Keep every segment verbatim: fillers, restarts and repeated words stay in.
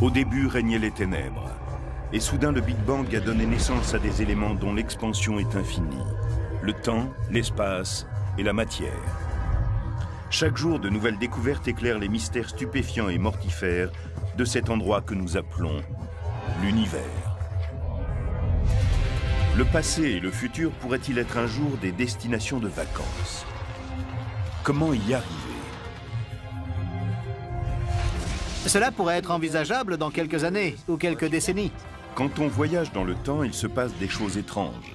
Au début régnaient les ténèbres, et soudain le Big Bang a donné naissance à des éléments dont l'expansion est infinie. Le temps, l'espace et la matière. Chaque jour, de nouvelles découvertes éclairent les mystères stupéfiants et mortifères de cet endroit que nous appelons l'univers. Le passé et le futur pourraient-ils être un jour des destinations de vacances? Comment y arriver? Cela pourrait être envisageable dans quelques années ou quelques décennies. Quand on voyage dans le temps, il se passe des choses étranges.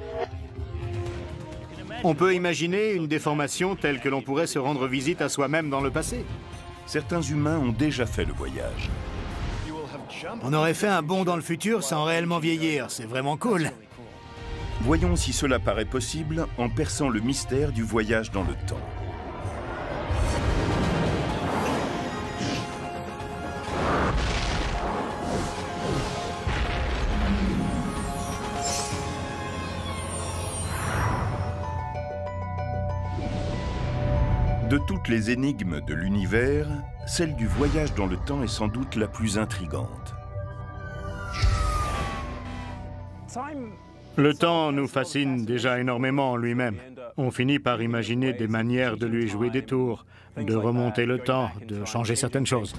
On peut imaginer une déformation telle que l'on pourrait se rendre visite à soi-même dans le passé. Certains humains ont déjà fait le voyage. On aurait fait un bond dans le futur sans réellement vieillir, c'est vraiment cool. Voyons si cela paraît possible en perçant le mystère du voyage dans le temps. De toutes les énigmes de l'univers, celle du voyage dans le temps est sans doute la plus intrigante. Le temps nous fascine déjà énormément en lui-même. On finit par imaginer des manières de lui jouer des tours, de remonter le temps, de changer certaines choses.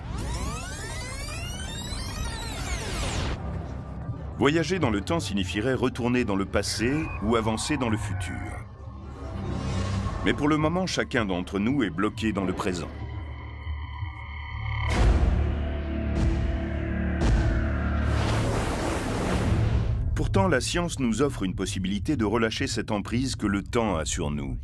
Voyager dans le temps signifierait retourner dans le passé ou avancer dans le futur. Mais pour le moment, chacun d'entre nous est bloqué dans le présent. Pourtant, la science nous offre une possibilité de relâcher cette emprise que le temps a sur nous.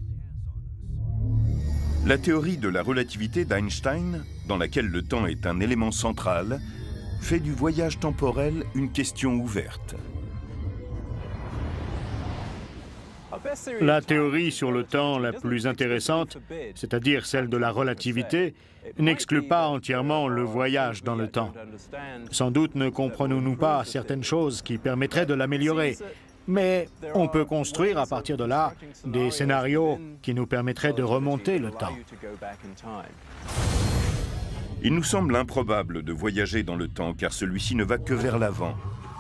La théorie de la relativité d'Einstein, dans laquelle le temps est un élément central, fait du voyage temporel une question ouverte. La théorie sur le temps la plus intéressante, c'est-à-dire celle de la relativité, n'exclut pas entièrement le voyage dans le temps. Sans doute ne comprenons-nous pas certaines choses qui permettraient de l'améliorer, mais on peut construire à partir de là des scénarios qui nous permettraient de remonter le temps. Il nous semble improbable de voyager dans le temps car celui-ci ne va que vers l'avant.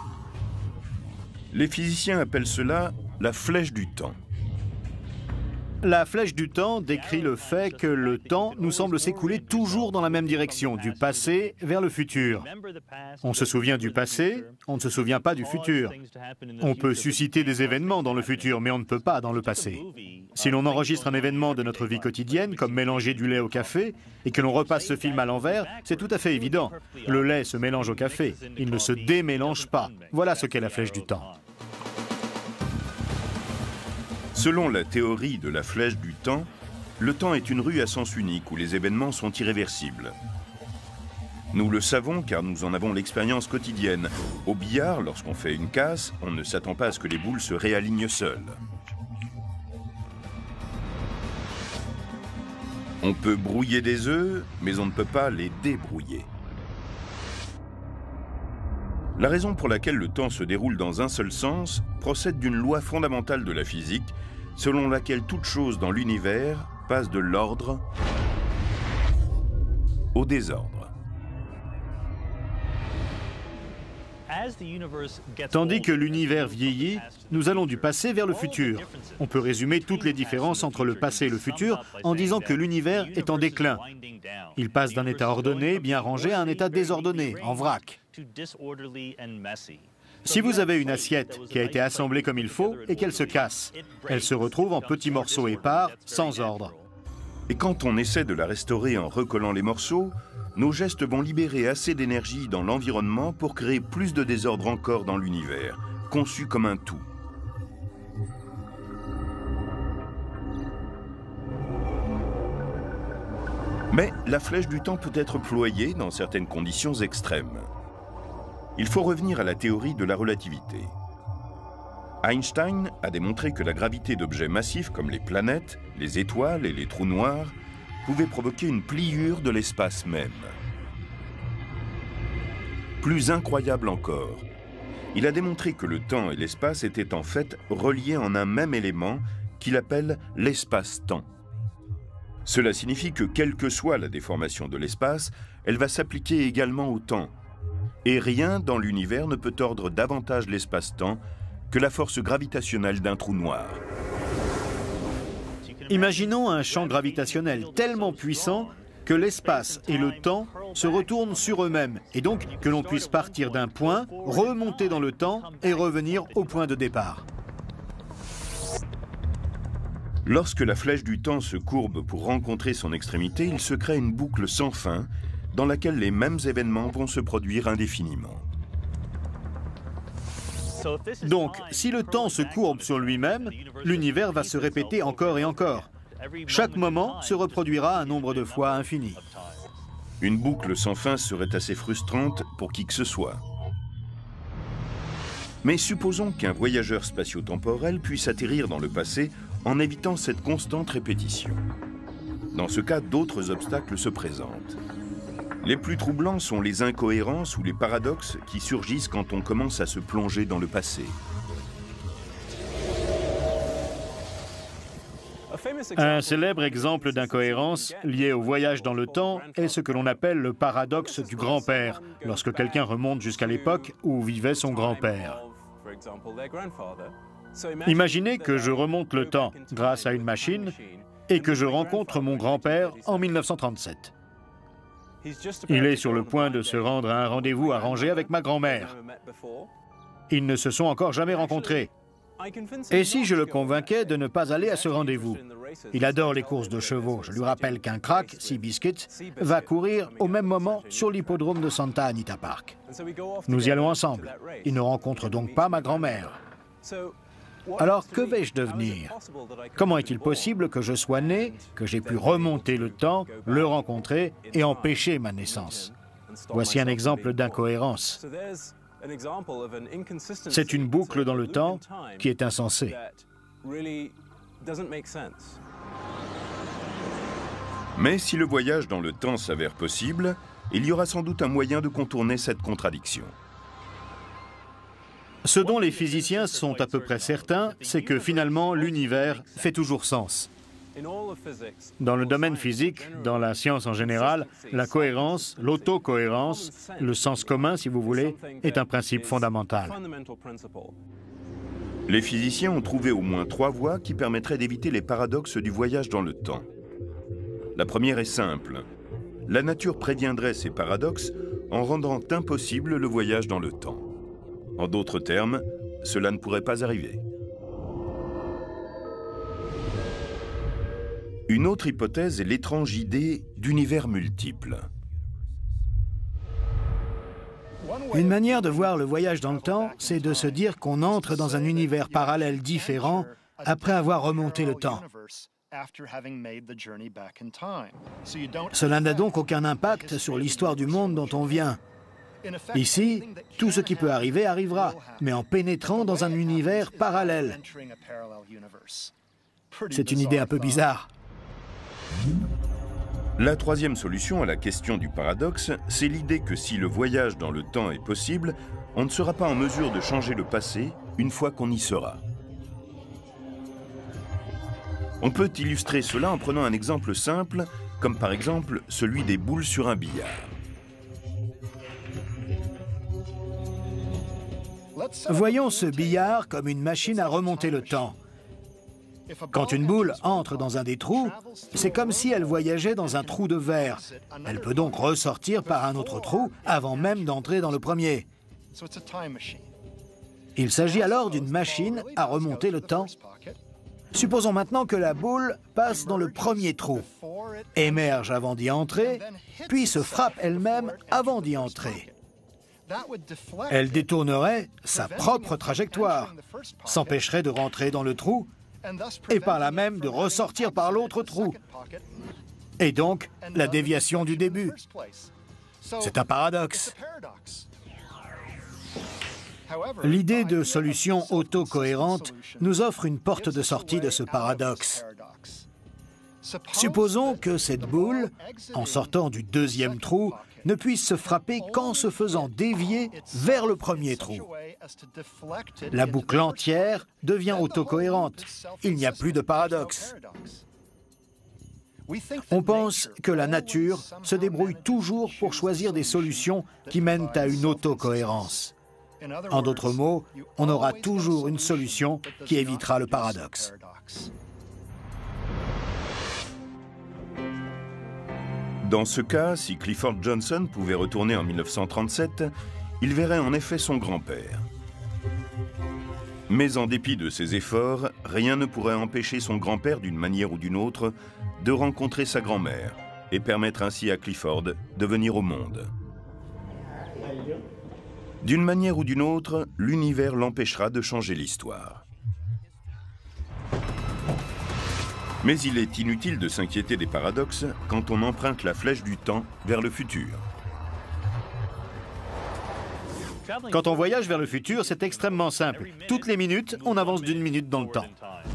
Les physiciens appellent cela la flèche du temps. La flèche du temps décrit le fait que le temps nous semble s'écouler toujours dans la même direction, du passé vers le futur. On se souvient du passé, on ne se souvient pas du futur. On peut susciter des événements dans le futur, mais on ne peut pas dans le passé. Si l'on enregistre un événement de notre vie quotidienne, comme mélanger du lait au café, et que l'on repasse ce film à l'envers, c'est tout à fait évident. Le lait se mélange au café, il ne se démélange pas. Voilà ce qu'est la flèche du temps. Selon la théorie de la flèche du temps, le temps est une rue à sens unique où les événements sont irréversibles. Nous le savons car nous en avons l'expérience quotidienne. Au billard, lorsqu'on fait une casse, on ne s'attend pas à ce que les boules se réalignent seules. On peut brouiller des œufs, mais on ne peut pas les débrouiller. La raison pour laquelle le temps se déroule dans un seul sens procède d'une loi fondamentale de la physique, selon laquelle toute chose dans l'univers passe de l'ordre au désordre. Tandis que l'univers vieillit, nous allons du passé vers le futur. On peut résumer toutes les différences entre le passé et le futur en disant que l'univers est en déclin. Il passe d'un état ordonné, bien rangé, à un état désordonné, en vrac. Si vous avez une assiette qui a été assemblée comme il faut et qu'elle se casse, elle se retrouve en petits morceaux épars, sans ordre. Et quand on essaie de la restaurer en recollant les morceaux, nos gestes vont libérer assez d'énergie dans l'environnement pour créer plus de désordre encore dans l'univers, conçu comme un tout. Mais la flèche du temps peut être ployée dans certaines conditions extrêmes. Il faut revenir à la théorie de la relativité. Einstein a démontré que la gravité d'objets massifs comme les planètes, les étoiles et les trous noirs pouvait provoquer une pliure de l'espace même. Plus incroyable encore, il a démontré que le temps et l'espace étaient en fait reliés en un même élément qu'il appelle l'espace-temps. Cela signifie que quelle que soit la déformation de l'espace, elle va s'appliquer également au temps. Et rien dans l'univers ne peut tordre davantage l'espace-temps que la force gravitationnelle d'un trou noir. Imaginons un champ gravitationnel tellement puissant que l'espace et le temps se retournent sur eux-mêmes, et donc que l'on puisse partir d'un point, remonter dans le temps et revenir au point de départ. Lorsque la flèche du temps se courbe pour rencontrer son extrémité, il se crée une boucle sans fin dans laquelle les mêmes événements vont se produire indéfiniment. Donc, si le temps se courbe sur lui-même, l'univers va se répéter encore et encore. Chaque moment se reproduira un nombre de fois infini. Une boucle sans fin serait assez frustrante pour qui que ce soit. Mais supposons qu'un voyageur spatio-temporel puisse atterrir dans le passé en évitant cette constante répétition. Dans ce cas, d'autres obstacles se présentent. Les plus troublants sont les incohérences ou les paradoxes qui surgissent quand on commence à se plonger dans le passé. Un célèbre exemple d'incohérence lié au voyage dans le temps est ce que l'on appelle le paradoxe du grand-père, lorsque quelqu'un remonte jusqu'à l'époque où vivait son grand-père. Imaginez que je remonte le temps grâce à une machine et que je rencontre mon grand-père en mille neuf cent trente-sept. Il est sur le point de se rendre à un rendez-vous arrangé avec ma grand-mère. Ils ne se sont encore jamais rencontrés. Et si je le convainquais de ne pas aller à ce rendez-vous? Il adore les courses de chevaux. Je lui rappelle qu'un crack, Seabiscuit, va courir au même moment sur l'hippodrome de Santa Anita Park. Nous y allons ensemble. Il ne rencontre donc pas ma grand-mère. Alors, que vais-je devenir? Comment est-il possible que je sois né, que j'ai pu remonter le temps, le rencontrer et empêcher ma naissance? Voici un exemple d'incohérence. C'est une boucle dans le temps qui est insensée. Mais si le voyage dans le temps s'avère possible, il y aura sans doute un moyen de contourner cette contradiction. Ce dont les physiciens sont à peu près certains, c'est que finalement l'univers fait toujours sens. Dans le domaine physique, dans la science en général, la cohérence, l'autocohérence, le sens commun, si vous voulez, est un principe fondamental. Les physiciens ont trouvé au moins trois voies qui permettraient d'éviter les paradoxes du voyage dans le temps. La première est simple. La nature préviendrait ces paradoxes en rendant impossible le voyage dans le temps. En d'autres termes, cela ne pourrait pas arriver. Une autre hypothèse est l'étrange idée d'univers multiples. Une manière de voir le voyage dans le temps, c'est de se dire qu'on entre dans un univers parallèle différent après avoir remonté le temps. Cela n'a donc aucun impact sur l'histoire du monde dont on vient. Ici, tout ce qui peut arriver arrivera, mais en pénétrant dans un univers parallèle. C'est une idée un peu bizarre. La troisième solution à la question du paradoxe, c'est l'idée que si le voyage dans le temps est possible, on ne sera pas en mesure de changer le passé une fois qu'on y sera. On peut illustrer cela en prenant un exemple simple, comme par exemple celui des boules sur un billard. Voyons ce billard comme une machine à remonter le temps. Quand une boule entre dans un des trous, c'est comme si elle voyageait dans un trou de verre. Elle peut donc ressortir par un autre trou avant même d'entrer dans le premier. Il s'agit alors d'une machine à remonter le temps. Supposons maintenant que la boule passe dans le premier trou, émerge avant d'y entrer, puis se frappe elle-même avant d'y entrer. Elle détournerait sa propre trajectoire, s'empêcherait de rentrer dans le trou et par là même de ressortir par l'autre trou. Et donc, la déviation du début. C'est un paradoxe. L'idée de solution autocohérente nous offre une porte de sortie de ce paradoxe. Supposons que cette boule, en sortant du deuxième trou, ne puisse se frapper qu'en se faisant dévier vers le premier trou. La boucle entière devient autocohérente. Il n'y a plus de paradoxe. On pense que la nature se débrouille toujours pour choisir des solutions qui mènent à une autocohérence. En d'autres mots, on aura toujours une solution qui évitera le paradoxe. Dans ce cas, si Clifford Johnson pouvait retourner en mille neuf cent trente-sept, il verrait en effet son grand-père. Mais en dépit de ses efforts, rien ne pourrait empêcher son grand-père, d'une manière ou d'une autre, de rencontrer sa grand-mère et permettre ainsi à Clifford de venir au monde. D'une manière ou d'une autre, l'univers l'empêchera de changer l'histoire. Mais il est inutile de s'inquiéter des paradoxes quand on emprunte la flèche du temps vers le futur. Quand on voyage vers le futur, c'est extrêmement simple. Toutes les minutes, on avance d'une minute dans le temps.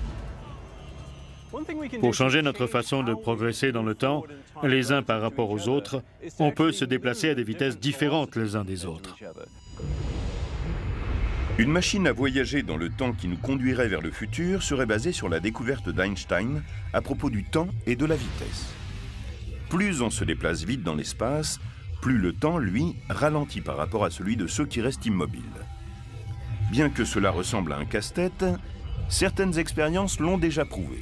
Pour changer notre façon de progresser dans le temps, les uns par rapport aux autres, on peut se déplacer à des vitesses différentes les uns des autres. Une machine à voyager dans le temps qui nous conduirait vers le futur serait basée sur la découverte d'Einstein à propos du temps et de la vitesse. Plus on se déplace vite dans l'espace, plus le temps, lui, ralentit par rapport à celui de ceux qui restent immobiles. Bien que cela ressemble à un casse-tête, certaines expériences l'ont déjà prouvé.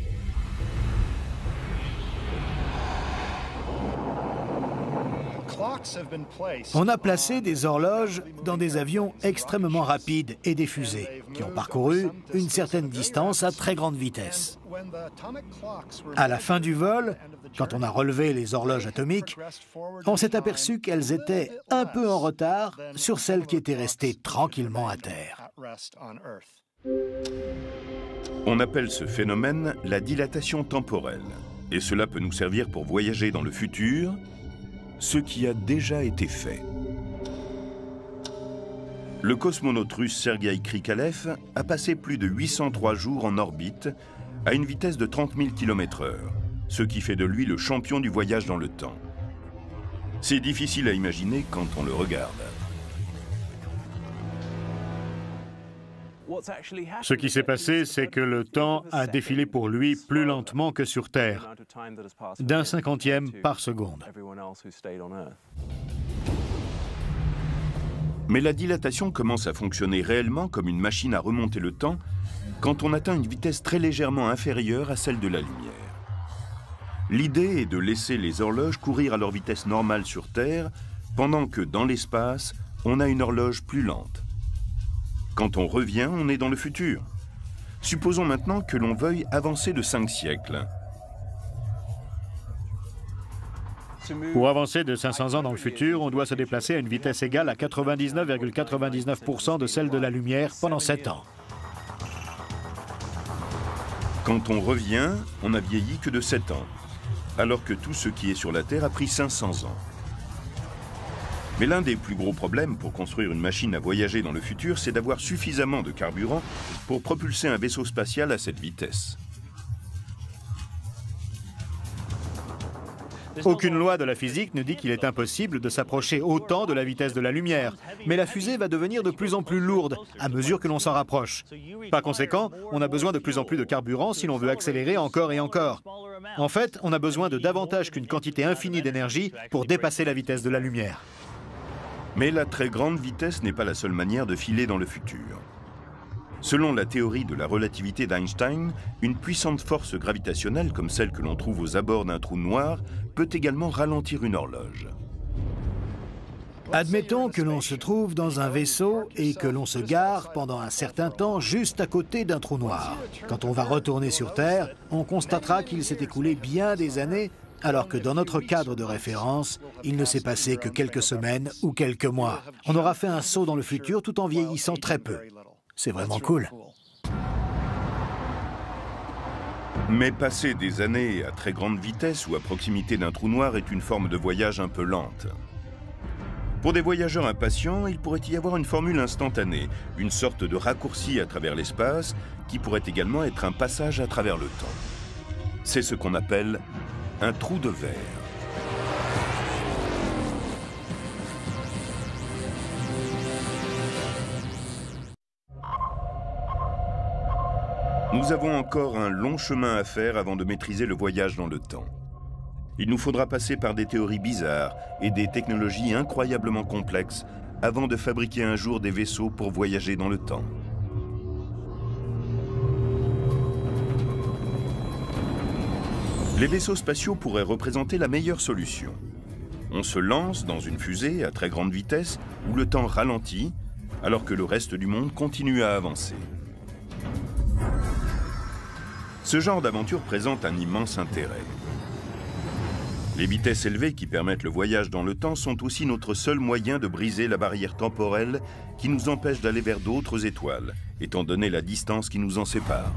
On a placé des horloges dans des avions extrêmement rapides et des fusées qui ont parcouru une certaine distance à très grande vitesse. À la fin du vol, quand on a relevé les horloges atomiques, on s'est aperçu qu'elles étaient un peu en retard sur celles qui étaient restées tranquillement à terre. On appelle ce phénomène la dilatation temporelle, et cela peut nous servir pour voyager dans le futur, ce qui a déjà été fait. Le cosmonaute russe Sergueï Krikalev a passé plus de huit cent trois jours en orbite à une vitesse de trente mille kilomètres heure, ce qui fait de lui le champion du voyage dans le temps. C'est difficile à imaginer quand on le regarde. Ce qui s'est passé, c'est que le temps a défilé pour lui plus lentement que sur Terre, d'un cinquantième par seconde. Mais la dilatation commence à fonctionner réellement comme une machine à remonter le temps quand on atteint une vitesse très légèrement inférieure à celle de la lumière. L'idée est de laisser les horloges courir à leur vitesse normale sur Terre, pendant que dans l'espace, on a une horloge plus lente. Quand on revient, on est dans le futur. Supposons maintenant que l'on veuille avancer de cinq siècles. Pour avancer de cinq cents ans dans le futur, on doit se déplacer à une vitesse égale à quatre-vingt-dix-neuf virgule quatre-vingt-dix-neuf pour cent de celle de la lumière pendant sept ans. Quand on revient, on n'a vieilli que de sept ans, alors que tout ce qui est sur la Terre a pris cinq cents ans. Mais l'un des plus gros problèmes pour construire une machine à voyager dans le futur, c'est d'avoir suffisamment de carburant pour propulser un vaisseau spatial à cette vitesse. Aucune loi de la physique ne dit qu'il est impossible de s'approcher autant de la vitesse de la lumière. Mais la fusée va devenir de plus en plus lourde à mesure que l'on s'en rapproche. Par conséquent, on a besoin de plus en plus de carburant si l'on veut accélérer encore et encore. En fait, on a besoin de davantage qu'une quantité infinie d'énergie pour dépasser la vitesse de la lumière. Mais la très grande vitesse n'est pas la seule manière de filer dans le futur. Selon la théorie de la relativité d'Einstein, une puissante force gravitationnelle comme celle que l'on trouve aux abords d'un trou noir peut également ralentir une horloge. Admettons que l'on se trouve dans un vaisseau et que l'on se gare pendant un certain temps juste à côté d'un trou noir. Quand on va retourner sur Terre, on constatera qu'il s'est écoulé bien des années, alors que dans notre cadre de référence, il ne s'est passé que quelques semaines ou quelques mois. On aura fait un saut dans le futur tout en vieillissant très peu. C'est vraiment cool. Mais passer des années à très grande vitesse ou à proximité d'un trou noir est une forme de voyage un peu lente. Pour des voyageurs impatients, il pourrait y avoir une formule instantanée, une sorte de raccourci à travers l'espace qui pourrait également être un passage à travers le temps. C'est ce qu'on appelle un trou de verre. Nous avons encore un long chemin à faire avant de maîtriser le voyage dans le temps. Il nous faudra passer par des théories bizarres et des technologies incroyablement complexes avant de fabriquer un jour des vaisseaux pour voyager dans le temps. Les vaisseaux spatiaux pourraient représenter la meilleure solution. On se lance dans une fusée à très grande vitesse où le temps ralentit alors que le reste du monde continue à avancer. Ce genre d'aventure présente un immense intérêt. Les vitesses élevées qui permettent le voyage dans le temps sont aussi notre seul moyen de briser la barrière temporelle qui nous empêche d'aller vers d'autres étoiles, étant donné la distance qui nous en sépare.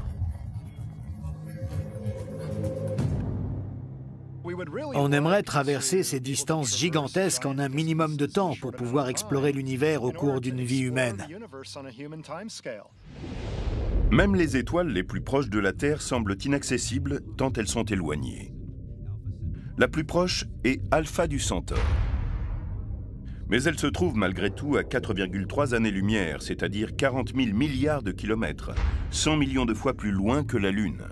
On aimerait traverser ces distances gigantesques en un minimum de temps pour pouvoir explorer l'univers au cours d'une vie humaine. Même les étoiles les plus proches de la Terre semblent inaccessibles tant elles sont éloignées. La plus proche est Alpha du Centaure. Mais elle se trouve malgré tout à quatre virgule trois années-lumière, c'est-à-dire quarante mille milliards de kilomètres, cent millions de fois plus loin que la Lune.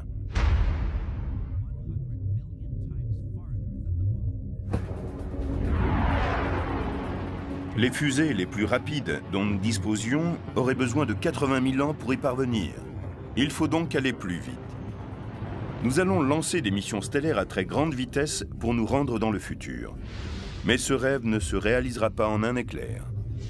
Les fusées les plus rapides dont nous disposions auraient besoin de quatre-vingt mille ans pour y parvenir. Il faut donc aller plus vite. Nous allons lancer des missions stellaires à très grande vitesse pour nous rendre dans le futur. Mais ce rêve ne se réalisera pas en un éclair.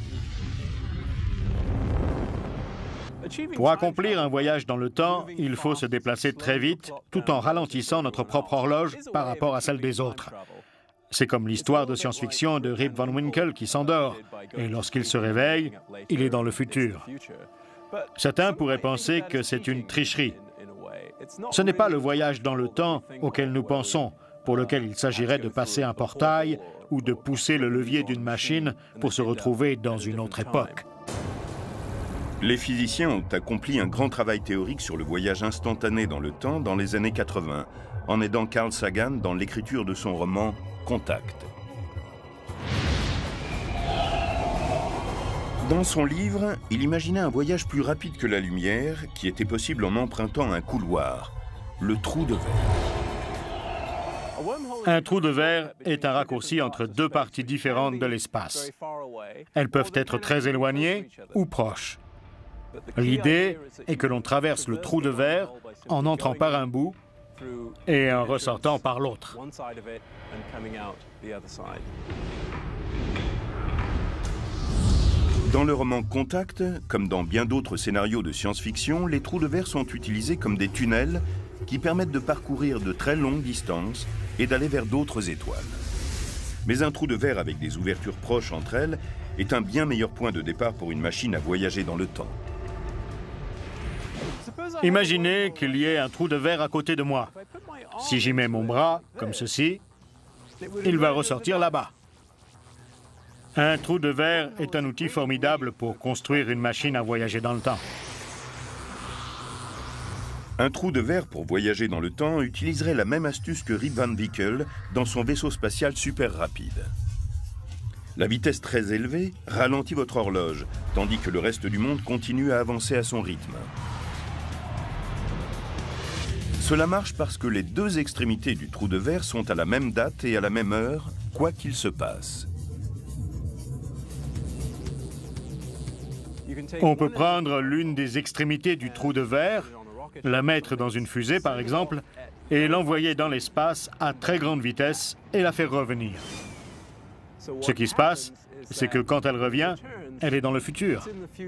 Pour accomplir un voyage dans le temps, il faut se déplacer très vite, tout en ralentissant notre propre horloge par rapport à celle des autres. C'est comme l'histoire de science-fiction de Rip Van Winkle qui s'endort, et lorsqu'il se réveille, il est dans le futur. Certains pourraient penser que c'est une tricherie. Ce n'est pas le voyage dans le temps auquel nous pensons, pour lequel il s'agirait de passer un portail ou de pousser le levier d'une machine pour se retrouver dans une autre époque. Les physiciens ont accompli un grand travail théorique sur le voyage instantané dans le temps dans les années quatre-vingt, en aidant Carl Sagan dans l'écriture de son roman Contact. Dans son livre, il imaginait un voyage plus rapide que la lumière qui était possible en empruntant un couloir, le trou de verre. Un trou de verre est un raccourci entre deux parties différentes de l'espace. Elles peuvent être très éloignées ou proches. L'idée est que l'on traverse le trou de verre en entrant par un bout et en ressortant par l'autre. Dans le roman Contact, comme dans bien d'autres scénarios de science-fiction, les trous de verre sont utilisés comme des tunnels qui permettent de parcourir de très longues distances et d'aller vers d'autres étoiles. Mais un trou de verre avec des ouvertures proches entre elles est un bien meilleur point de départ pour une machine à voyager dans le temps. Imaginez qu'il y ait un trou de verre à côté de moi. Si j'y mets mon bras, comme ceci, il va ressortir là-bas. Un trou de verre est un outil formidable pour construire une machine à voyager dans le temps. Un trou de verre pour voyager dans le temps utiliserait la même astuce que Rip Van Winkle dans son vaisseau spatial super rapide. La vitesse très élevée ralentit votre horloge, tandis que le reste du monde continue à avancer à son rythme. Cela marche parce que les deux extrémités du trou de verre sont à la même date et à la même heure, quoi qu'il se passe. On peut prendre l'une des extrémités du trou de verre, la mettre dans une fusée par exemple, et l'envoyer dans l'espace à très grande vitesse et la faire revenir. Ce qui se passe, c'est que quand elle revient, elle est dans le futur.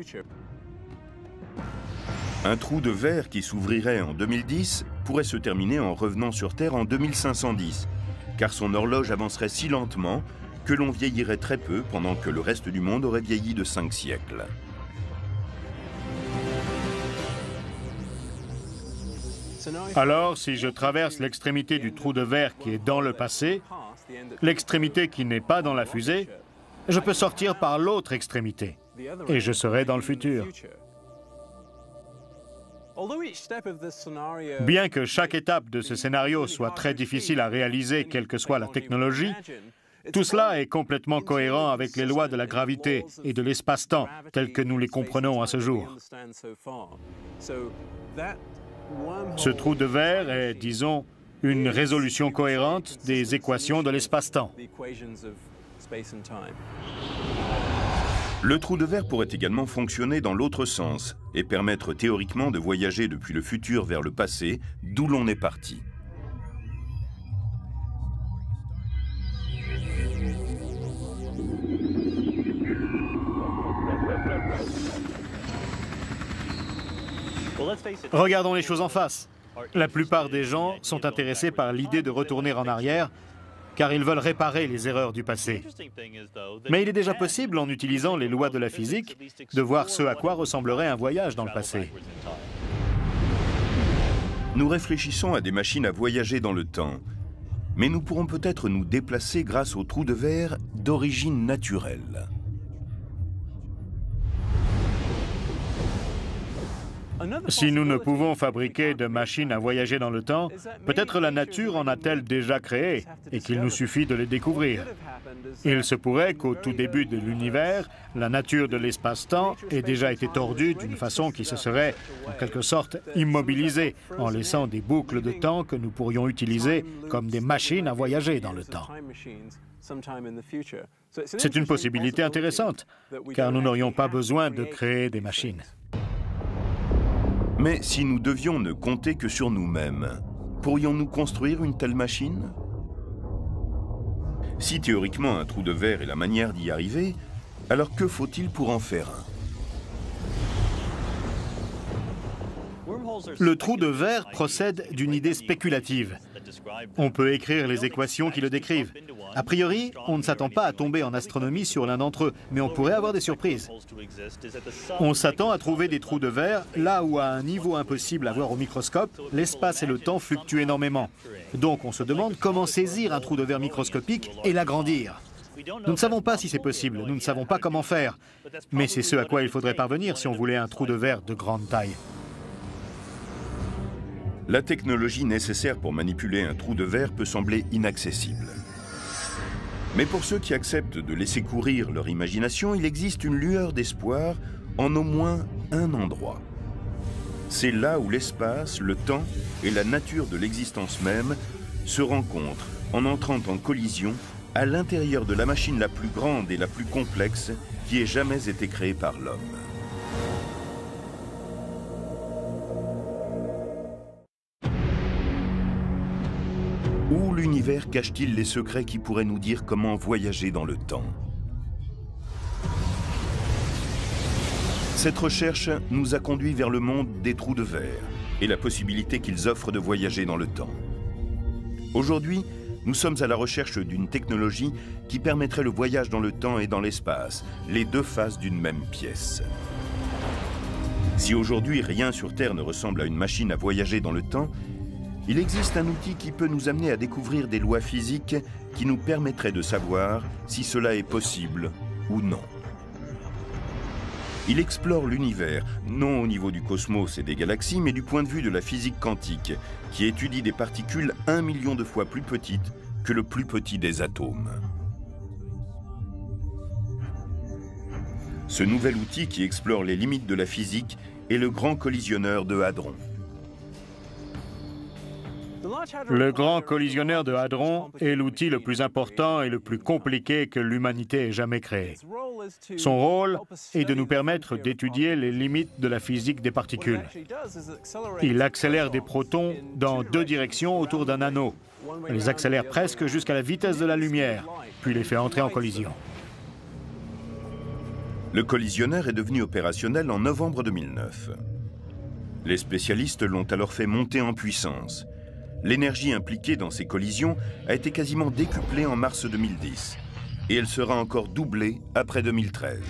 Un trou de verre qui s'ouvrirait en deux mille dix pourrait se terminer en revenant sur Terre en deux mille cinq cent dix, car son horloge avancerait si lentement que l'on vieillirait très peu pendant que le reste du monde aurait vieilli de cinq siècles. Alors, si je traverse l'extrémité du trou de verre qui est dans le passé, l'extrémité qui n'est pas dans la fusée, je peux sortir par l'autre extrémité et je serai dans le futur. Bien que chaque étape de ce scénario soit très difficile à réaliser, quelle que soit la technologie, tout cela est complètement cohérent avec les lois de la gravité et de l'espace-temps telles que nous les comprenons à ce jour. Ce trou de verre est, disons, une résolution cohérente des équations de l'espace-temps. Le trou de verre pourrait également fonctionner dans l'autre sens et permettre théoriquement de voyager depuis le futur vers le passé, d'où l'on est parti. Regardons les choses en face. La plupart des gens sont intéressés par l'idée de retourner en arrière, car ils veulent réparer les erreurs du passé. Mais il est déjà possible, en utilisant les lois de la physique, de voir ce à quoi ressemblerait un voyage dans le passé. Nous réfléchissons à des machines à voyager dans le temps, mais nous pourrons peut-être nous déplacer grâce aux trous de verre d'origine naturelle. Si nous ne pouvons fabriquer de machines à voyager dans le temps, peut-être la nature en a-t-elle déjà créé et qu'il nous suffit de les découvrir. Il se pourrait qu'au tout début de l'univers, la nature de l'espace-temps ait déjà été tordue d'une façon qui se serait, en quelque sorte, immobilisée, en laissant des boucles de temps que nous pourrions utiliser comme des machines à voyager dans le temps. C'est une possibilité intéressante, car nous n'aurions pas besoin de créer des machines. Mais si nous devions ne compter que sur nous-mêmes, pourrions-nous construire une telle machine? Si théoriquement un trou de verre est la manière d'y arriver, alors que faut-il pour en faire un? Le trou de verre procède d'une idée spéculative. On peut écrire les équations qui le décrivent. A priori, on ne s'attend pas à tomber en astronomie sur l'un d'entre eux, mais on pourrait avoir des surprises. On s'attend à trouver des trous de verre là où, à un niveau impossible à voir au microscope, l'espace et le temps fluctuent énormément. Donc on se demande comment saisir un trou de verre microscopique et l'agrandir. Nous ne savons pas si c'est possible, nous ne savons pas comment faire, mais c'est ce à quoi il faudrait parvenir si on voulait un trou de verre de grande taille. La technologie nécessaire pour manipuler un trou de verre peut sembler inaccessible. Mais pour ceux qui acceptent de laisser courir leur imagination, il existe une lueur d'espoir en au moins un endroit. C'est là où l'espace, le temps et la nature de l'existence même se rencontrent en entrant en collision à l'intérieur de la machine la plus grande et la plus complexe qui ait jamais été créée par l'homme. Où l'univers cache-t-il les secrets qui pourraient nous dire comment voyager dans le temps? Cette recherche nous a conduit vers le monde des trous de verre et la possibilité qu'ils offrent de voyager dans le temps. Aujourd'hui, nous sommes à la recherche d'une technologie qui permettrait le voyage dans le temps et dans l'espace, les deux faces d'une même pièce. Si aujourd'hui rien sur Terre ne ressemble à une machine à voyager dans le temps, il existe un outil qui peut nous amener à découvrir des lois physiques qui nous permettraient de savoir si cela est possible ou non. Il explore l'univers, non au niveau du cosmos et des galaxies, mais du point de vue de la physique quantique, qui étudie des particules un million de fois plus petites que le plus petit des atomes. Ce nouvel outil qui explore les limites de la physique est le Grand Collisionneur de Hadron. Le Grand Collisionneur de Hadron est l'outil le plus important et le plus compliqué que l'humanité ait jamais créé. Son rôle est de nous permettre d'étudier les limites de la physique des particules. Il accélère des protons dans deux directions autour d'un anneau. Il les accélère presque jusqu'à la vitesse de la lumière, puis les fait entrer en collision. Le collisionneur est devenu opérationnel en novembre deux mille neuf. Les spécialistes l'ont alors fait monter en puissance. L'énergie impliquée dans ces collisions a été quasiment décuplée en mars deux mille dix, et elle sera encore doublée après deux mille treize.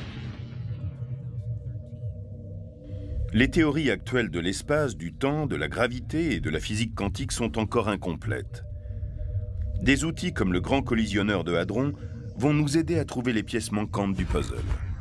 Les théories actuelles de l'espace, du temps, de la gravité et de la physique quantique sont encore incomplètes. Des outils comme le Grand Collisionneur de Hadron vont nous aider à trouver les pièces manquantes du puzzle.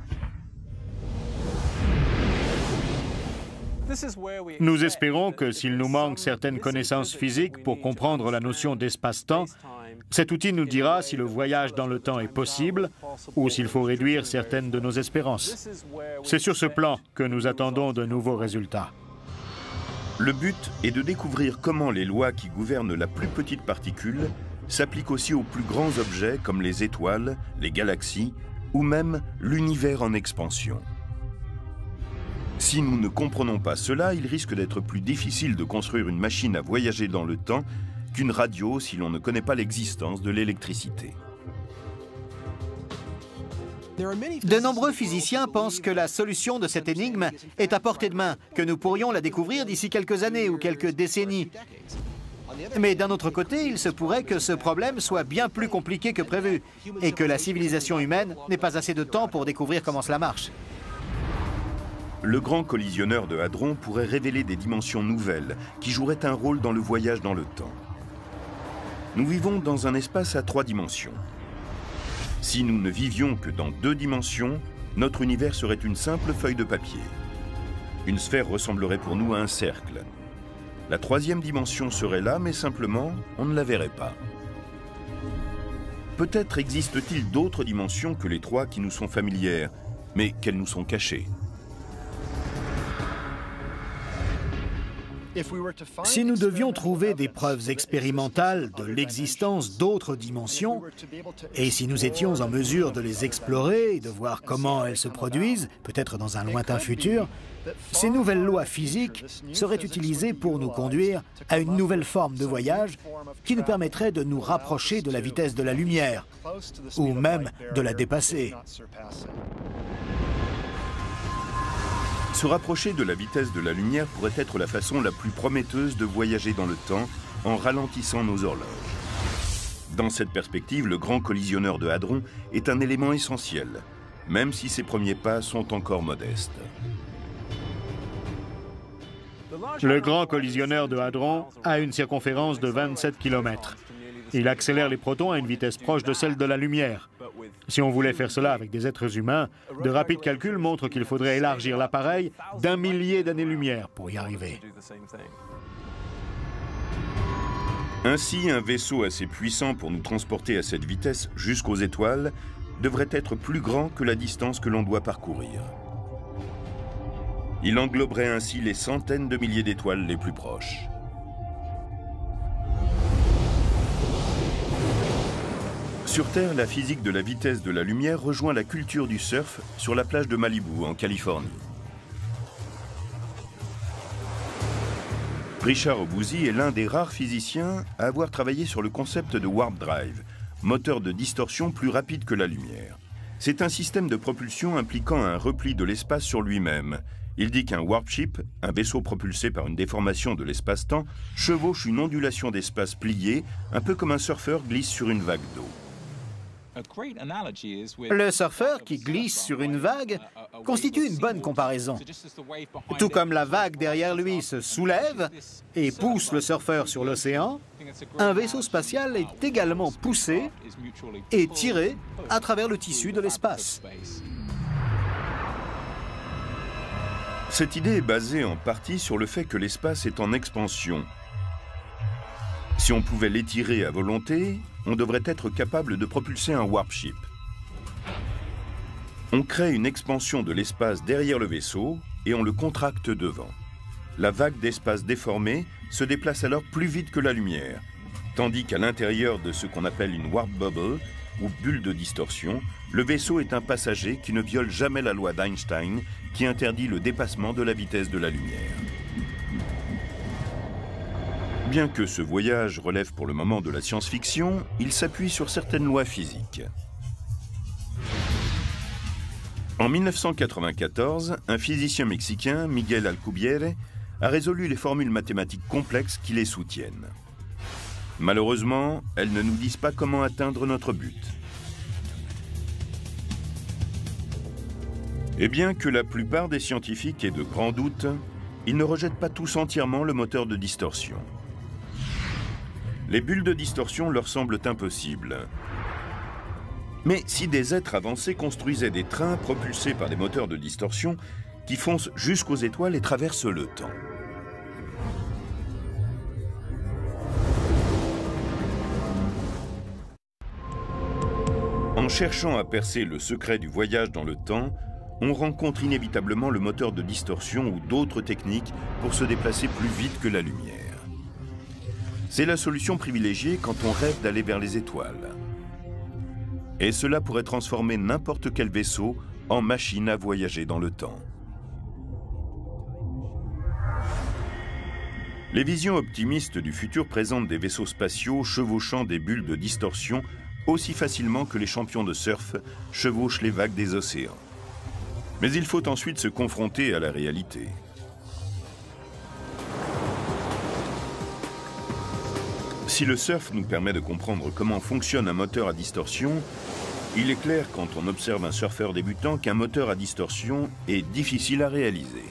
Nous espérons que s'il nous manque certaines connaissances physiques pour comprendre la notion d'espace-temps, cet outil nous dira si le voyage dans le temps est possible ou s'il faut réduire certaines de nos espérances. C'est sur ce plan que nous attendons de nouveaux résultats. Le but est de découvrir comment les lois qui gouvernent la plus petite particule s'appliquent aussi aux plus grands objets comme les étoiles, les galaxies ou même l'univers en expansion. Si nous ne comprenons pas cela, il risque d'être plus difficile de construire une machine à voyager dans le temps qu'une radio si l'on ne connaît pas l'existence de l'électricité. De nombreux physiciens pensent que la solution de cette énigme est à portée de main, que nous pourrions la découvrir d'ici quelques années ou quelques décennies. Mais d'un autre côté, il se pourrait que ce problème soit bien plus compliqué que prévu et que la civilisation humaine n'ait pas assez de temps pour découvrir comment cela marche. Le grand collisionneur de Hadron pourrait révéler des dimensions nouvelles qui joueraient un rôle dans le voyage dans le temps. Nous vivons dans un espace à trois dimensions. Si nous ne vivions que dans deux dimensions, notre univers serait une simple feuille de papier. Une sphère ressemblerait pour nous à un cercle. La troisième dimension serait là, mais simplement, on ne la verrait pas. Peut-être existe-t-il d'autres dimensions que les trois qui nous sont familières, mais qu'elles nous sont cachées. Si nous devions trouver des preuves expérimentales de l'existence d'autres dimensions, et si nous étions en mesure de les explorer et de voir comment elles se produisent, peut-être dans un lointain futur, ces nouvelles lois physiques seraient utilisées pour nous conduire à une nouvelle forme de voyage qui nous permettrait de nous rapprocher de la vitesse de la lumière, ou même de la dépasser. Se rapprocher de la vitesse de la lumière pourrait être la façon la plus prometteuse de voyager dans le temps en ralentissant nos horloges. Dans cette perspective, le grand collisionneur de Hadron est un élément essentiel, même si ses premiers pas sont encore modestes. Le grand collisionneur de Hadron a une circonférence de vingt-sept kilomètres. Il accélère les protons à une vitesse proche de celle de la lumière. Si on voulait faire cela avec des êtres humains, de rapides calculs montrent qu'il faudrait élargir l'appareil d'un millier d'années-lumière pour y arriver. Ainsi, un vaisseau assez puissant pour nous transporter à cette vitesse jusqu'aux étoiles devrait être plus grand que la distance que l'on doit parcourir. Il engloberait ainsi les centaines de milliers d'étoiles les plus proches. Sur Terre, la physique de la vitesse de la lumière rejoint la culture du surf sur la plage de Malibu, en Californie. Richard Obousy est l'un des rares physiciens à avoir travaillé sur le concept de warp drive, moteur de distorsion plus rapide que la lumière. C'est un système de propulsion impliquant un repli de l'espace sur lui-même. Il dit qu'un warp ship, un vaisseau propulsé par une déformation de l'espace-temps, chevauche une ondulation d'espace pliée, un peu comme un surfeur glisse sur une vague d'eau. Le surfeur qui glisse sur une vague constitue une bonne comparaison. Tout comme la vague derrière lui se soulève et pousse le surfeur sur l'océan, un vaisseau spatial est également poussé et tiré à travers le tissu de l'espace. Cette idée est basée en partie sur le fait que l'espace est en expansion. Si on pouvait l'étirer à volonté, on devrait être capable de propulser un warp ship. On crée une expansion de l'espace derrière le vaisseau et on le contracte devant. La vague d'espace déformée se déplace alors plus vite que la lumière, tandis qu'à l'intérieur de ce qu'on appelle une warp bubble, ou bulle de distorsion, le vaisseau est un passager qui ne viole jamais la loi d'Einstein qui interdit le dépassement de la vitesse de la lumière. Bien que ce voyage relève pour le moment de la science-fiction, il s'appuie sur certaines lois physiques. En mille neuf cent quatre-vingt-quatorze, un physicien mexicain, Miguel Alcubierre, a résolu les formules mathématiques complexes qui les soutiennent. Malheureusement, elles ne nous disent pas comment atteindre notre but. Et bien que la plupart des scientifiques aient de grands doutes, ils ne rejettent pas tous entièrement le moteur de distorsion. Les bulles de distorsion leur semblent impossibles. Mais si des êtres avancés construisaient des trains propulsés par des moteurs de distorsion qui foncent jusqu'aux étoiles et traversent le temps. En cherchant à percer le secret du voyage dans le temps, on rencontre inévitablement le moteur de distorsion ou d'autres techniques pour se déplacer plus vite que la lumière. C'est la solution privilégiée quand on rêve d'aller vers les étoiles. Et cela pourrait transformer n'importe quel vaisseau en machine à voyager dans le temps. Les visions optimistes du futur présentent des vaisseaux spatiaux chevauchant des bulles de distorsion aussi facilement que les champions de surf chevauchent les vagues des océans. Mais il faut ensuite se confronter à la réalité. Si le surf nous permet de comprendre comment fonctionne un moteur à distorsion, il est clair quand on observe un surfeur débutant qu'un moteur à distorsion est difficile à réaliser.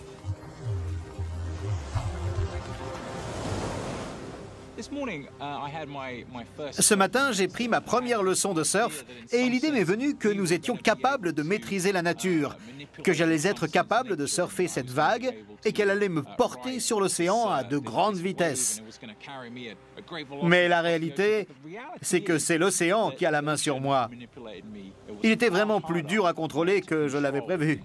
Ce matin, j'ai pris ma première leçon de surf et l'idée m'est venue que nous étions capables de maîtriser la nature, que j'allais être capable de surfer cette vague et qu'elle allait me porter sur l'océan à de grandes vitesses. Mais la réalité, c'est que c'est l'océan qui a la main sur moi. Il était vraiment plus dur à contrôler que je l'avais prévu.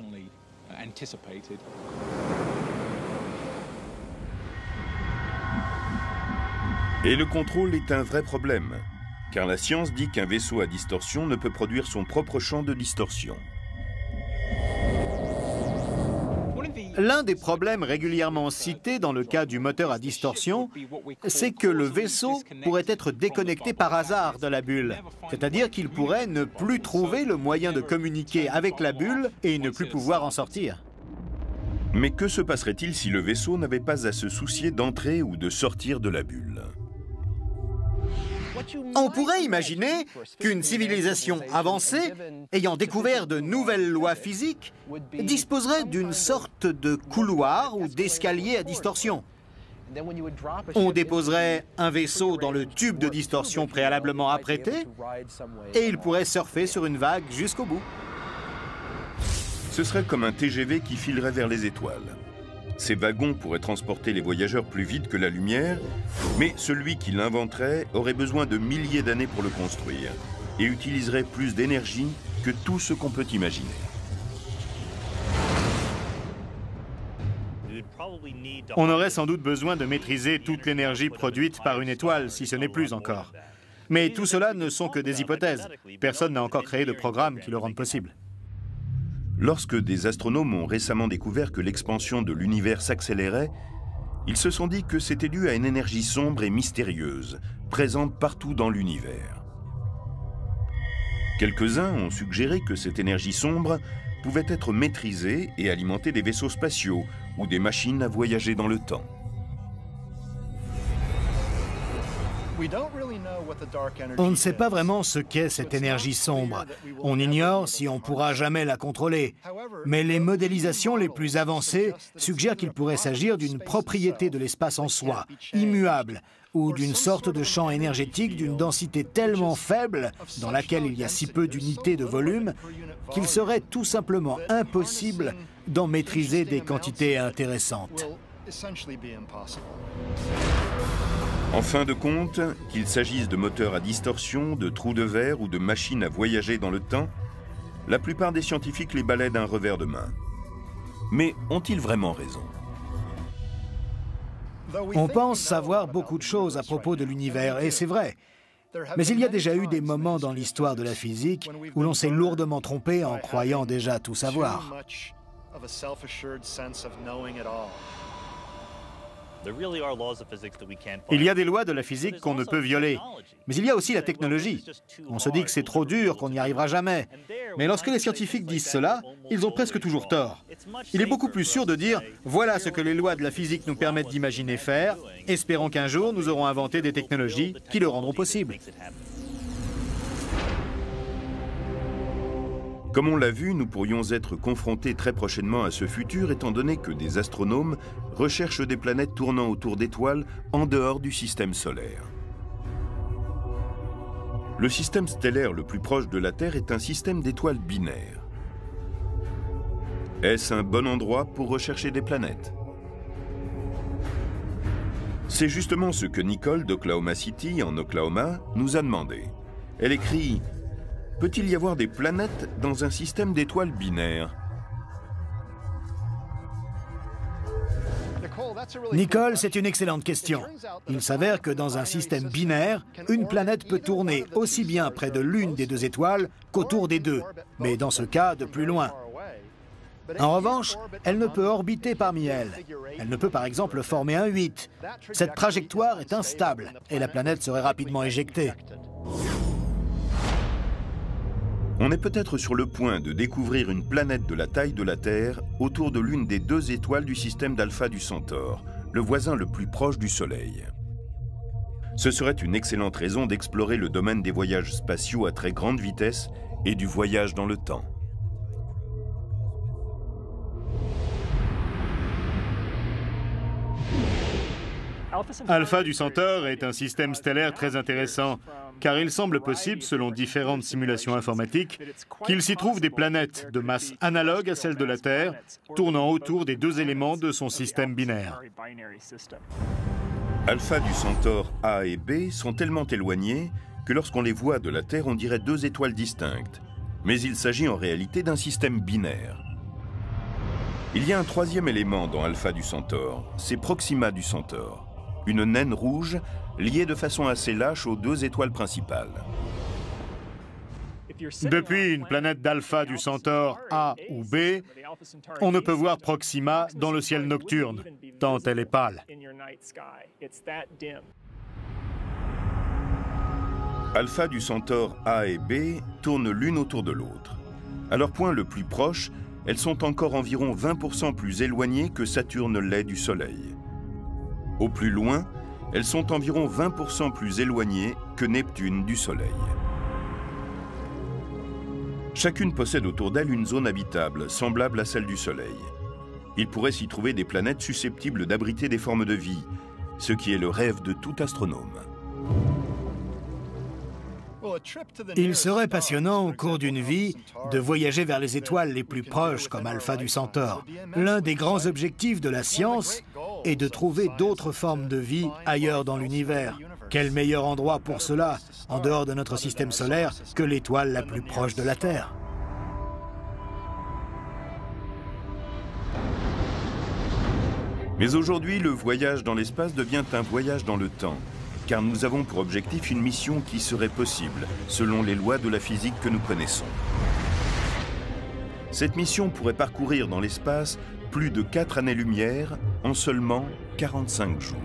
Et le contrôle est un vrai problème, car la science dit qu'un vaisseau à distorsion ne peut produire son propre champ de distorsion. L'un des problèmes régulièrement cités dans le cas du moteur à distorsion, c'est que le vaisseau pourrait être déconnecté par hasard de la bulle, c'est-à-dire qu'il pourrait ne plus trouver le moyen de communiquer avec la bulle et ne plus pouvoir en sortir. Mais que se passerait-il si le vaisseau n'avait pas à se soucier d'entrer ou de sortir de la bulle ? On pourrait imaginer qu'une civilisation avancée, ayant découvert de nouvelles lois physiques, disposerait d'une sorte de couloir ou d'escalier à distorsion. On déposerait un vaisseau dans le tube de distorsion préalablement apprêté et il pourrait surfer sur une vague jusqu'au bout. Ce serait comme un T G V qui filerait vers les étoiles. Ces wagons pourraient transporter les voyageurs plus vite que la lumière, mais celui qui l'inventerait aurait besoin de milliers d'années pour le construire et utiliserait plus d'énergie que tout ce qu'on peut imaginer. On aurait sans doute besoin de maîtriser toute l'énergie produite par une étoile, si ce n'est plus encore. Mais tout cela ne sont que des hypothèses. Personne n'a encore créé de programme qui le rende possible. Lorsque des astronomes ont récemment découvert que l'expansion de l'univers s'accélérait, ils se sont dit que c'était dû à une énergie sombre et mystérieuse, présente partout dans l'univers. Quelques-uns ont suggéré que cette énergie sombre pouvait être maîtrisée et alimenter des vaisseaux spatiaux ou des machines à voyager dans le temps. On ne sait pas vraiment ce qu'est cette énergie sombre. On ignore si on pourra jamais la contrôler. Mais les modélisations les plus avancées suggèrent qu'il pourrait s'agir d'une propriété de l'espace en soi, immuable, ou d'une sorte de champ énergétique d'une densité tellement faible, dans laquelle il y a si peu d'unités de volume, qu'il serait tout simplement impossible d'en maîtriser des quantités intéressantes. En fin de compte, qu'il s'agisse de moteurs à distorsion, de trous de verre ou de machines à voyager dans le temps, la plupart des scientifiques les balaient d'un revers de main. Mais ont-ils vraiment raison ? On pense savoir beaucoup de choses à propos de l'univers, et c'est vrai. Mais il y a déjà eu des moments dans l'histoire de la physique où l'on s'est lourdement trompé en croyant déjà tout savoir. Il y a des lois de la physique qu'on ne peut violer, mais il y a aussi la technologie. On se dit que c'est trop dur, qu'on n'y arrivera jamais. Mais lorsque les scientifiques disent cela, ils ont presque toujours tort. Il est beaucoup plus sûr de dire « Voilà ce que les lois de la physique nous permettent d'imaginer faire, espérons qu'un jour nous aurons inventé des technologies qui le rendront possible. » Comme on l'a vu, nous pourrions être confrontés très prochainement à ce futur étant donné que des astronomes recherchent des planètes tournant autour d'étoiles en dehors du système solaire. Le système stellaire le plus proche de la Terre est un système d'étoiles binaires. Est-ce un bon endroit pour rechercher des planètes? C'est justement ce que Nicole d'Oklahoma City, en Oklahoma, nous a demandé. Elle écrit « Peut-il y avoir des planètes dans un système d'étoiles binaires? Nicole, c'est une excellente question. Il s'avère que dans un système binaire, une planète peut tourner aussi bien près de l'une des deux étoiles qu'autour des deux, mais dans ce cas, de plus loin. En revanche, elle ne peut orbiter parmi elles. Elle ne peut par exemple former un huit. Cette trajectoire est instable et la planète serait rapidement éjectée. On est peut-être sur le point de découvrir une planète de la taille de la Terre autour de l'une des deux étoiles du système d'Alpha du Centaure, le voisin le plus proche du Soleil. Ce serait une excellente raison d'explorer le domaine des voyages spatiaux à très grande vitesse et du voyage dans le temps. Alpha du Centaure est un système stellaire très intéressant, car il semble possible, selon différentes simulations informatiques, qu'il s'y trouve des planètes de masse analogue à celle de la Terre, tournant autour des deux éléments de son système binaire. Alpha du Centaure A et B sont tellement éloignés que lorsqu'on les voit de la Terre, on dirait deux étoiles distinctes. Mais il s'agit en réalité d'un système binaire. Il y a un troisième élément dans Alpha du Centaure, c'est Proxima du Centaure. Une naine rouge liée de façon assez lâche aux deux étoiles principales. Depuis une planète d'Alpha du Centaure A ou B, on ne peut voir Proxima dans le ciel nocturne, tant elle est pâle. Alpha du Centaure A et B tournent l'une autour de l'autre. À leur point le plus proche, elles sont encore environ vingt pour cent plus éloignées que Saturne l'est du Soleil. Au plus loin, elles sont environ vingt pour cent plus éloignées que Neptune du Soleil. Chacune possède autour d'elle une zone habitable, semblable à celle du Soleil. Il pourrait s'y trouver des planètes susceptibles d'abriter des formes de vie, ce qui est le rêve de tout astronome. Il serait passionnant au cours d'une vie de voyager vers les étoiles les plus proches comme Alpha du Centaure. L'un des grands objectifs de la science est de trouver d'autres formes de vie ailleurs dans l'univers. Quel meilleur endroit pour cela, en dehors de notre système solaire, que l'étoile la plus proche de la Terre? Mais aujourd'hui, le voyage dans l'espace devient un voyage dans le temps, car nous avons pour objectif une mission qui serait possible, selon les lois de la physique que nous connaissons. Cette mission pourrait parcourir dans l'espace plus de quatre années-lumière en seulement quarante-cinq jours.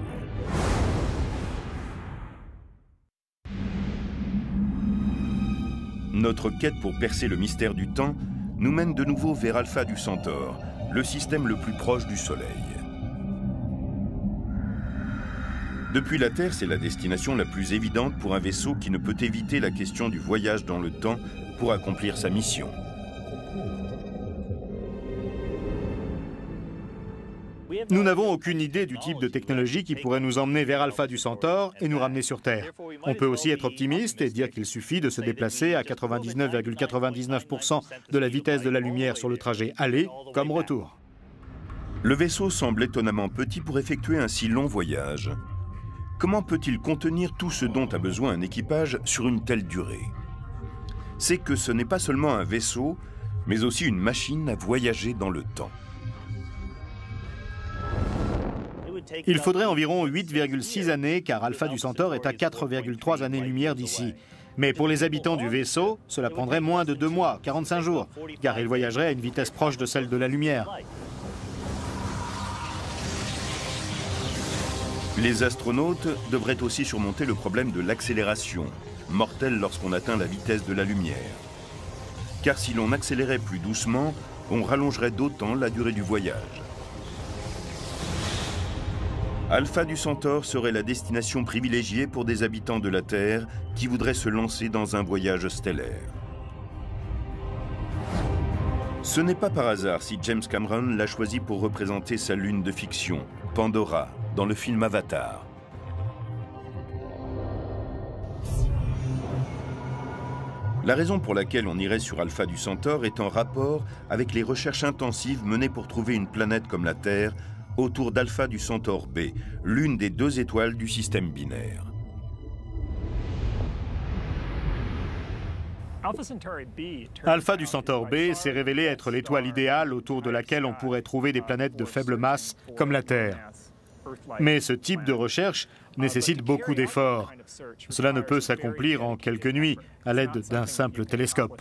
Notre quête pour percer le mystère du temps nous mène de nouveau vers Alpha du Centaure, le système le plus proche du Soleil. Depuis la Terre, c'est la destination la plus évidente pour un vaisseau qui ne peut éviter la question du voyage dans le temps pour accomplir sa mission. Nous n'avons aucune idée du type de technologie qui pourrait nous emmener vers Alpha du Centaure et nous ramener sur Terre. On peut aussi être optimiste et dire qu'il suffit de se déplacer à quatre-vingt-dix-neuf virgule quatre-vingt-dix-neuf pour cent de la vitesse de la lumière sur le trajet aller comme retour. Le vaisseau semble étonnamment petit pour effectuer un si long voyage. Comment peut-il contenir tout ce dont a besoin un équipage sur une telle durée? C'est que ce n'est pas seulement un vaisseau, mais aussi une machine à voyager dans le temps. Il faudrait environ huit virgule six années, car Alpha du Centaure est à quatre virgule trois années-lumière d'ici. Mais pour les habitants du vaisseau, cela prendrait moins de deux mois, quarante-cinq jours, car ils voyageraient à une vitesse proche de celle de la lumière. Les astronautes devraient aussi surmonter le problème de l'accélération, mortelle lorsqu'on atteint la vitesse de la lumière. Car si l'on accélérait plus doucement, on rallongerait d'autant la durée du voyage. Alpha du Centaure serait la destination privilégiée pour des habitants de la Terre qui voudraient se lancer dans un voyage stellaire. Ce n'est pas par hasard si James Cameron l'a choisi pour représenter sa lune de fiction, Pandora, dans le film Avatar. La raison pour laquelle on irait sur Alpha du Centaure est en rapport avec les recherches intensives menées pour trouver une planète comme la Terre autour d'Alpha du Centaure B, l'une des deux étoiles du système binaire. Alpha du Centaure B s'est révélé être l'étoile idéale autour de laquelle on pourrait trouver des planètes de faible masse comme la Terre. Mais ce type de recherche nécessite beaucoup d'efforts. Cela ne peut s'accomplir en quelques nuits à l'aide d'un simple télescope.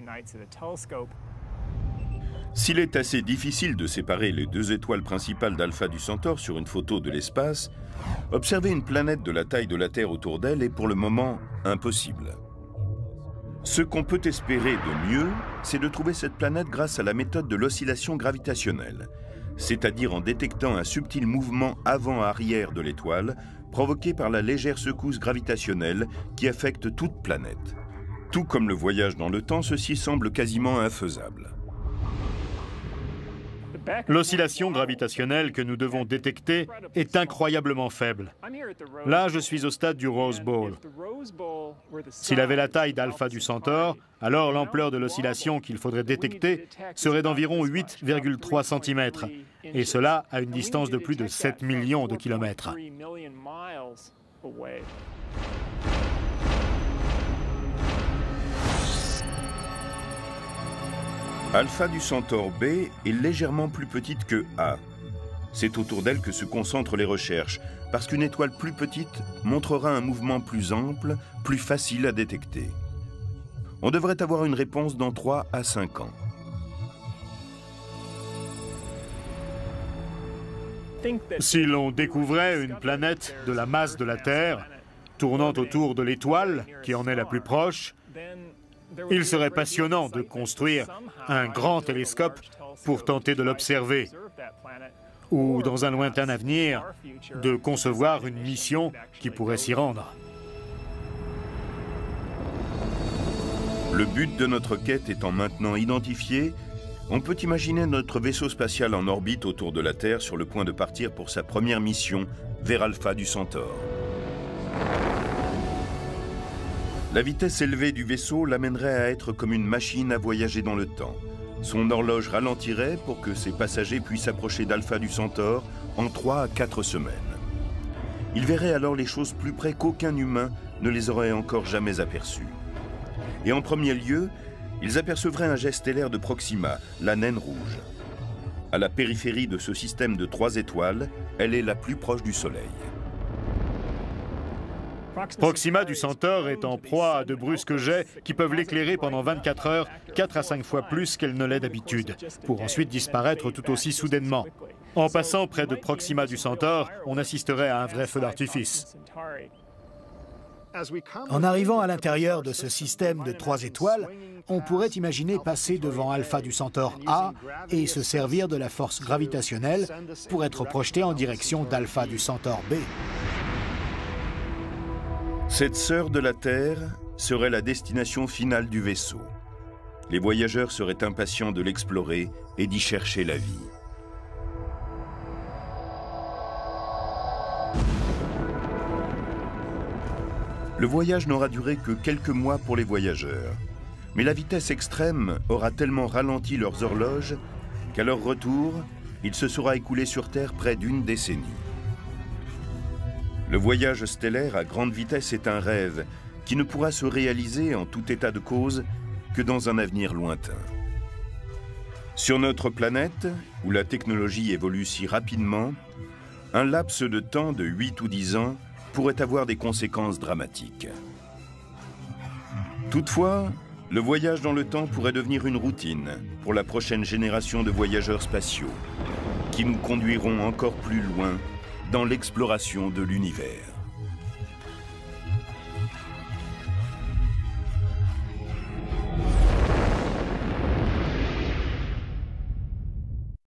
S'il est assez difficile de séparer les deux étoiles principales d'Alpha du Centaure sur une photo de l'espace, observer une planète de la taille de la Terre autour d'elle est pour le moment impossible. Ce qu'on peut espérer de mieux, c'est de trouver cette planète grâce à la méthode de l'oscillation gravitationnelle, c'est-à-dire en détectant un subtil mouvement avant-arrière de l'étoile provoqué par la légère secousse gravitationnelle qui affecte toute planète. Tout comme le voyage dans le temps, ceci semble quasiment infaisable. L'oscillation gravitationnelle que nous devons détecter est incroyablement faible. Là, je suis au stade du Rose Bowl. S'il avait la taille d'Alpha du Centaure, alors l'ampleur de l'oscillation qu'il faudrait détecter serait d'environ huit virgule trois centimètres, et cela à une distance de plus de sept millions de kilomètres. Alpha du Centaure B est légèrement plus petite que A. C'est autour d'elle que se concentrent les recherches, parce qu'une étoile plus petite montrera un mouvement plus ample, plus facile à détecter. On devrait avoir une réponse dans trois à cinq ans. Si l'on découvrait une planète de la masse de la Terre, tournant autour de l'étoile qui en est la plus proche, il serait passionnant de construire un grand télescope pour tenter de l'observer, ou dans un lointain avenir, de concevoir une mission qui pourrait s'y rendre. Le but de notre quête étant maintenant identifié, on peut imaginer notre vaisseau spatial en orbite autour de la Terre sur le point de partir pour sa première mission vers Alpha du Centaure. La vitesse élevée du vaisseau l'amènerait à être comme une machine à voyager dans le temps. Son horloge ralentirait pour que ses passagers puissent approcher d'Alpha du Centaure en trois à quatre semaines. Ils verraient alors les choses plus près qu'aucun humain ne les aurait encore jamais aperçues. Et en premier lieu, ils apercevraient un jet stellaire de Proxima, la naine rouge. À la périphérie de ce système de trois étoiles, elle est la plus proche du Soleil. Proxima du Centaure est en proie à de brusques jets qui peuvent l'éclairer pendant vingt-quatre heures, quatre à cinq fois plus qu'elle ne l'est d'habitude, pour ensuite disparaître tout aussi soudainement. En passant près de Proxima du Centaure, on assisterait à un vrai feu d'artifice. En arrivant à l'intérieur de ce système de trois étoiles, on pourrait imaginer passer devant Alpha du Centaure A et se servir de la force gravitationnelle pour être projeté en direction d'Alpha du Centaure B. Cette sœur de la Terre serait la destination finale du vaisseau. Les voyageurs seraient impatients de l'explorer et d'y chercher la vie. Le voyage n'aura duré que quelques mois pour les voyageurs. Mais la vitesse extrême aura tellement ralenti leurs horloges qu'à leur retour, il se sera écoulé sur Terre près d'une décennie. Le voyage stellaire à grande vitesse est un rêve qui ne pourra se réaliser en tout état de cause que dans un avenir lointain. Sur notre planète, où la technologie évolue si rapidement, un laps de temps de huit ou dix ans pourrait avoir des conséquences dramatiques. Toutefois, le voyage dans le temps pourrait devenir une routine pour la prochaine génération de voyageurs spatiaux, qui nous conduiront encore plus loin dans l'exploration de l'univers.